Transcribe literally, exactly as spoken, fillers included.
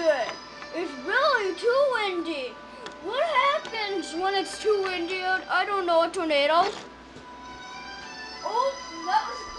today. It's really too windy. What happens when it's too windy out? I don't know, a tornado? Oh, that was